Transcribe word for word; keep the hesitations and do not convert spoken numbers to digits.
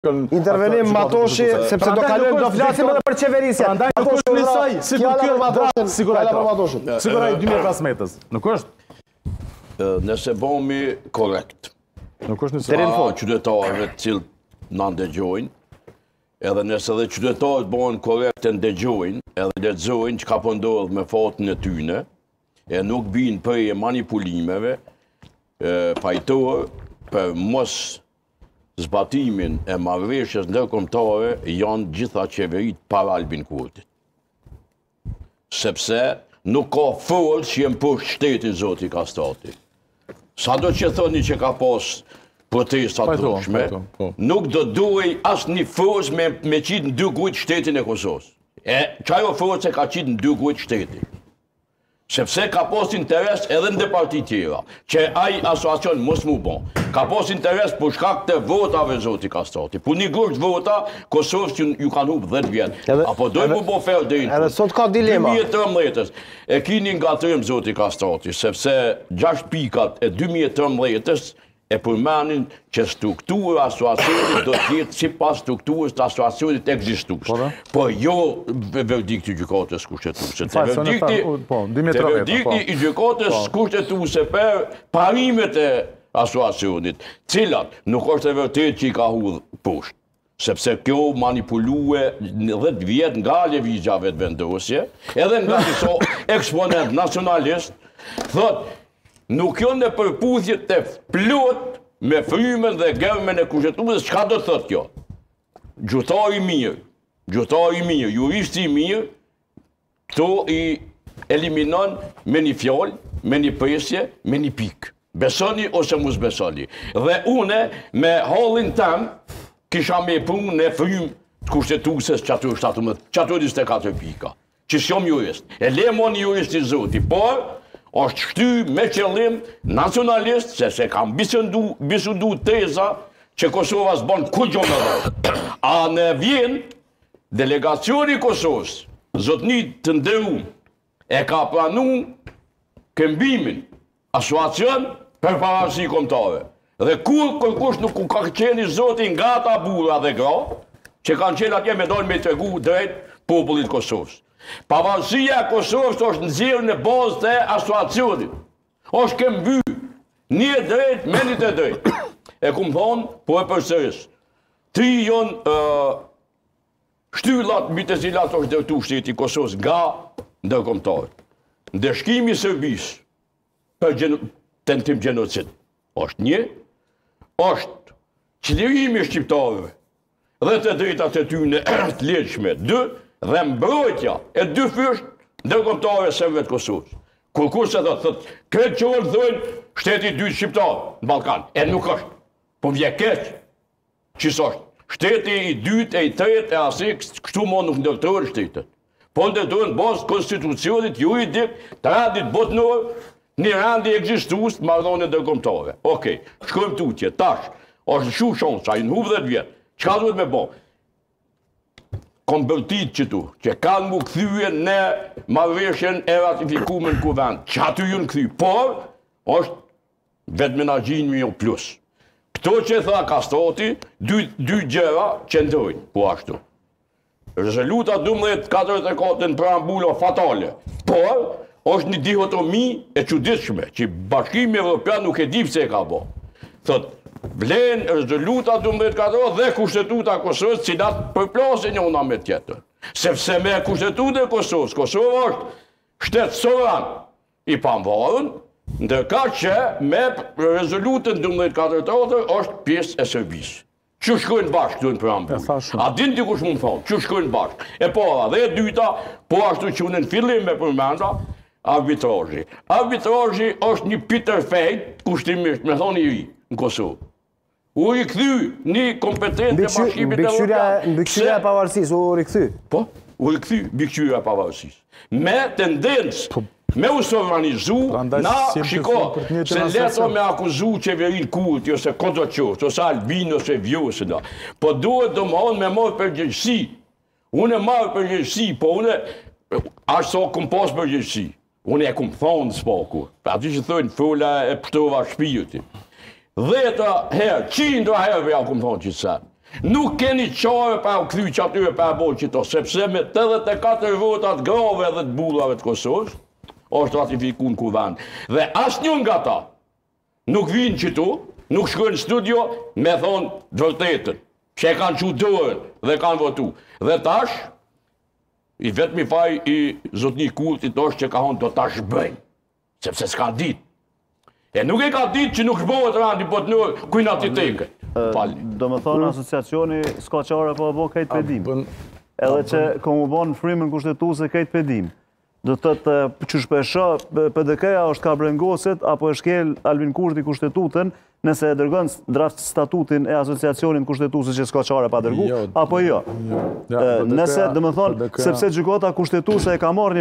Intervenim Matoshi, sepse do kalojmë do flasim edhe për qeverisja. Prandaj nuk është nesaj, sikur kjo draft siguraj Matoshin. Siguraj dy mijë e pesëmbëdhjetë. Nuk është? Nëse bëhemi korrekt. Nuk është nesaj. Pa qytetarëve të cilët na ndëgjojnë, edhe nëse edhe qytetarët bëhen korrekt e ndëgjojnë, edhe lexojnë çka po ndodh me fatën e tyne, e nuk bijnë prej manipulimeve, pajtohet për mos zbatimin e marrëveshjes ndërkombëtare janë gjitha qeverit para Albin Kurtit. Sepse nuk ka forcë që jem për shtetin zoti Kastati. Sa do që thoni që ka pas protesta të ndryshme, nuk do duhej asë një forcë me, me qitë në dy gujt shtetin e Kosovës. E qajo forcë e ka qitë në dy gujt shtetin. Sepse ka pas interes edhe në parti tjera, që ai asociacion mos mu bon. Ka pas interes për shkak të votave zoti Kastati. Për një grusht vota, Kosovës që ju kanë hub dhjetë vjetë. Apo dojnë mu bo ferë dhe Edhe sot ka dilema. dy mijë e tridhjetës. E kini nga tërëm zoti Kastati, sepse gjashtë pikat e dy mijë e tridhjetës e përmenin që struktura asociacionit do tjetë si pas strukturës të asociacionit ekzistus. Po jo verdikti i gjykatës kushtetuese. Te verdikti i gjykatës kushtetuese për parimet e asociacionit, cilat nuk është e vërtet që i ka hudhë poshtë. Sepse kjo manipulue dhjetë vjetë nga lëvizjave të vendosje, edhe nga disa eksponent nacionalist, thotë, nuk janë në përputhje të plot me frymen dhe gërmen e kushtetuesës, çka do të thotë kjo? Gjutari mirë, gjutari mirë, juristi mirë, këto i eliminon me një fjalë, me një presje, me një pikë. Besoni ose mos besoni. Dhe une me hallin tem kisha me punë në frymë të kushtetuesës që ato njëzet e katër pika. Që s'jom jurist. E lemon jurist i zoti, por është shty me qëllim nacionalist, se se kam bisundu teza që Kosova s'bon ku gjo me dhe. A në vjen, delegacioni Kosovës, zotnit të ndëru, e ka pranu këmbimin asociacion për pavarësi kombëtare. Dhe kur kërkush nuk ka qeni zotin nga ta burra dhe gra, që kanë qenë atje me dojnë me të regu drejt popullit Kosovës. Pavarësia e Kosovës është nxjerrë në bazë të asociacionit. Është këmby, një drejt, me një të drejt. E kumë thonë, po e përsëris. Tri jonë shtyllat mbi të cilat është dërtu shteti i Kosovës nga ndërkombëtarët. Ndeshkimi i Serbisë për tentim gjenocid është një, është çlirimi i shqiptarëve dhe të drejtat e tyre të lehtëshme dy, dhe mbrojtja e dy fysht ndërkombëtare serbëve të Kosovës. Kur kurse do thotë, këtë që vërë thojnë shteti i dytë shqiptar në Ballkan. E nuk është. Po vje keq. Qis është? Shteti i dytë e i tretë e asi kështu mo nuk ndërtojnë shtetet. Po ndërtojnë bazë konstitucionit juridik të randit botnor, një randi ekzistus të marrëdhënie ndërkombëtare. Okej, shkojmë tutje, tash, është shu shonë, sa i në hubë dhe vjetë. Çka duhet me bo? Konvertit që tu, që kanë mu këthyje në marrëveshjen e ratifikuar në kuvend, që aty ju në këthy, por është vetë menaxhimi jo plus. Këto që tha Kastati, dy, dy gjëra që ndojnë, po ashtu. Rezoluta dymbëdhjetë katërdhjetë e katër në preambulo fatale, por është një dihotomi e çuditshme, që Bashkimi Evropian nuk e di pse e ka bo. Thotë, vlen rezoluta dymbëdhjetë katërdhjetë dhe kushtetuta e Kosovës, cilat përplasin njëna me tjetër. Sepse me kushtetutën e Kosovës, Kosova është shtet sovran i pavarur, ndërka që me rezolutën dymbëdhjetë katërdhjetë është pjesë e Serbisë. Që shkojnë bashkë këtu në preambull? A din dikush mund thonë, që shkojnë bashkë? E para dhe e dyta, po ashtu që unë në fillim me përmenda, arbitrazhi. Arbitrazhi është një Peter Fejt, kushtimisht, me thonë i ri, në Kosovë. U i kthy një kompetent e Bashkimit Evropian. Mbikëqyrja e pavarësisë, u rikthy. Po, u rikthy mbikëqyrja e pavarësisë. Me tendencë, me u sovranizu, na shiko, se leto me akuzu qeverin Kurti, ose kodo qoftë, ose Albin, ose Vjosë, da. Po duhet do më honë me marrë përgjegjësi. Unë e marrë përgjegjësi, po unë, ashtë so këm pas përgjegjësi. Unë e këm thonë s'paku. Ati që thënë, fola e pështova shpirti. Dheta herë, qindra herë ja këm thonë që sa. Nuk keni qare pa u kry që atyre pa bo qito, sepse me tetëdhjetë e katër votat grave dhe të bullave të Kosovës, është ratifiku në kuvend. Dhe asë njën nga ta nuk vinë qitu, nuk shkojnë në studio me thonë dëvërtetën, që e kanë që dërën dhe kanë votu. Dhe tash, i vetëmi faj i zotni Kurtit është që ka honë do tash bëjnë, sepse s'ka ditë. E nuk e ka ditë që nuk shbohet randi, po të nërë kujna të teke. Do më thonë asociacioni s'ka qare po e bo kejt pedim. Edhe që komu bo në frimën kushtetuse kejt pedim. Do të të që shpesha P D K-ja është ka brengosit, apo e shkel Albin Kurti kushtetutën, nëse e dërgën draft statutin e asociacionin kushtetusit që s'ka qare pa dërgu, apo jo. Nëse, do më thonë, sepse gjykata kushtetuse e ka marrë një